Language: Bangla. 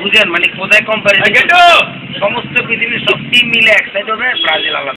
বুঝেন মানে কোথায় কম্পারিজন সমস্ত পৃথিবীর সব টিম মিলে এক সাইড হবে ব্রাজিল আলাদা